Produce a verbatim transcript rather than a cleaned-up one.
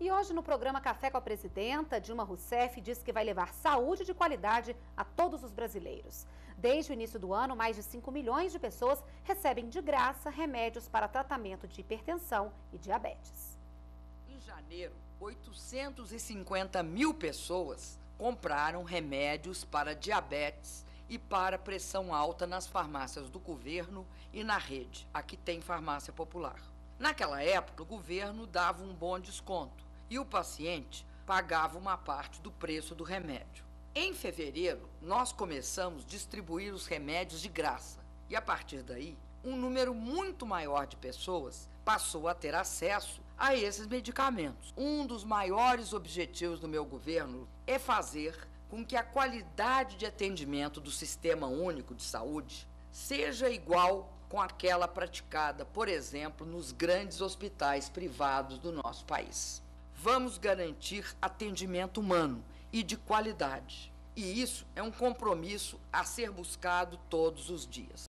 E hoje no programa Café com a Presidenta, Dilma Rousseff diz que vai levar saúde de qualidade a todos os brasileiros. Desde o início do ano, mais de cinco milhões de pessoas recebem de graça remédios para tratamento de hipertensão e diabetes. Em janeiro, oitocentos e cinquenta mil pessoas compraram remédios para diabetes e para pressão alta nas farmácias do governo e na rede. Aqui tem farmácia popular. Naquela época, o governo dava um bom desconto e o paciente pagava uma parte do preço do remédio. Em fevereiro, nós começamos a distribuir os remédios de graça e, a partir daí, um número muito maior de pessoas passou a ter acesso a esses medicamentos. Um dos maiores objetivos do meu governo é fazer com que a qualidade de atendimento do Sistema Único de Saúde seja igual com aquela praticada, por exemplo, nos grandes hospitais privados do nosso país. Vamos garantir atendimento humano e de qualidade. E isso é um compromisso a ser buscado todos os dias.